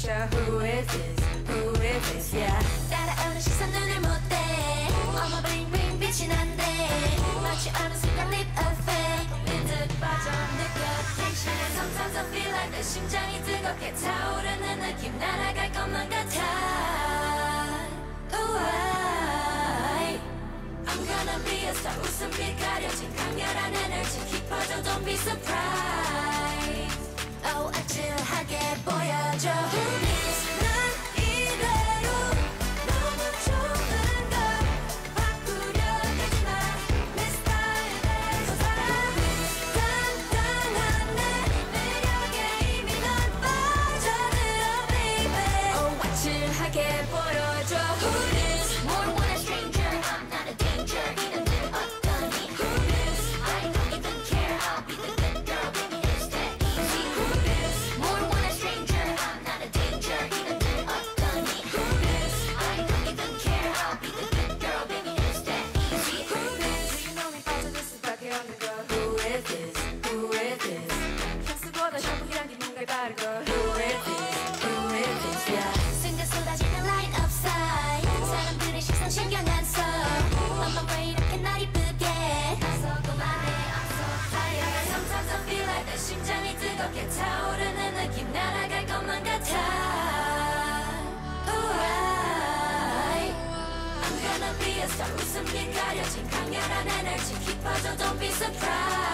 Who is this? Who is this? Yeah. 따라오는 시선 눈을 못 떼. 어머 bling bling 빛이 난대. 마치 어느 순간 lit a fake. 윈드 빠져 느껴 tension. Sometimes I feel like 내 심장이 뜨겁게 타오르는 느낌. 날아갈 것만 같아. Ooh, I'm gonna be a star. 웃음빛 가려진 강렬한 에너지 깊어져. Don't be surprised. Oh, 아찔하게 보여줘. Who is 난 이대로 너무 좋은 걸 바꾸려 하지 마. 내 스타일대로 살아. 당당한 내 매력에 이미 넌 빠져들어 baby. Oh, 아찔하게 보여줘. Who is more when a stranger. I'm not a danger. 이름들 어떠니? Who is I don't even care. I'll be the good girl. Baby, it's that easy. Who is more when a stranger. I'm not a danger. 이름들 어떠니? Who is I don't even care. I'll be the good girl. Baby, it's that easy. Who is 네 놈이 빠져들 수밖에 없는 걸. Who is this? Who is this? 향수보다 샴푸향이 뭔가 다르고. Who is this? Who is this? Yeah. 순간 쏟아지는 light up side. 사람들의 시선 신경 안 써. 엄마 왜 이렇게 날 이쁘게 나서 그만해 I'm so tired. Sometimes I feel like 내 심장이 뜨겁게 타오르는 느낌. 날아갈 것만 같아. Ooh, I'm gonna be a star. 웃음빛 가려진 강렬한 에너지 깊어져. Don't be surprised.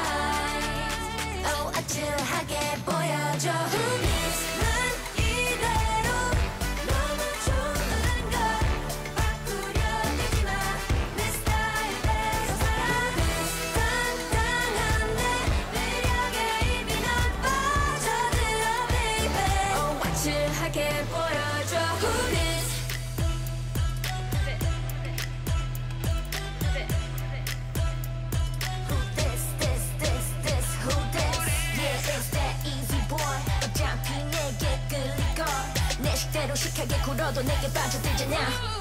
Oh, 아찔하게 보여줘. Who is 난 이대로 너무 좋은 걸 바꾸려 들지 마. 내 스타일대로 살아. 당당한 내 매력에 이미 넌 빠져들어 baby. Oh, 아찔하게 보여줘. Who is Who this, who this? Yeah, it's that easy boy. 어차피 내게 끌리고 내 식대로 시크하게 굴어도 내게 빠져들잖아.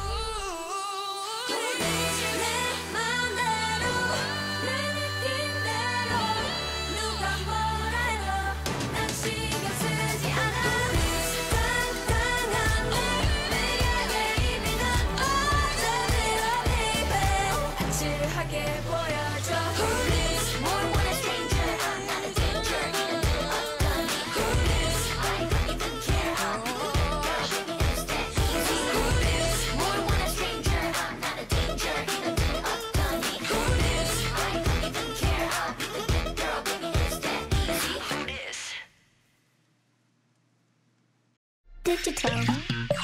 Who this? 내 맘대로 내 느낌대로 누가 뭐라 해도 난 신경 쓰지 않아. 당당한 내 매력에 이미 넌 빠져들어 baby. Oh, 아찔하게 보여줘. Who is more when a stranger? I'm not a danger. 이름들 어떠니? Who is I don't even care. I'll be the good girl. Baby, it's that easy. Who is more when a stranger? I'm not a danger. 이름들 어떠니? Who is I don't even care. I'll be the good girl. Baby, it's that easy. Who is? Digital.